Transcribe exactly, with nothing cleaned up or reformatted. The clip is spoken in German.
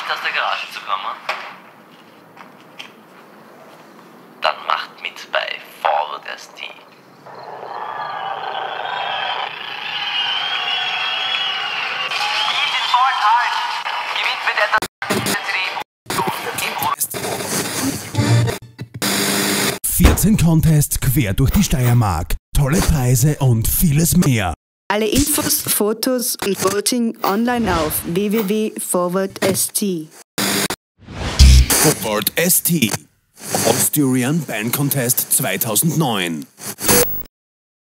aus der Garage zu kommen? Dann macht mit bei Forward.st. vierzehn Contests quer durch die Steiermark, tolle Preise und vieles mehr. Alle Infos, Fotos und Voting online auf w w w punkt forward punkt s t. Forward.st Austrian Band Contest zweitausendneun.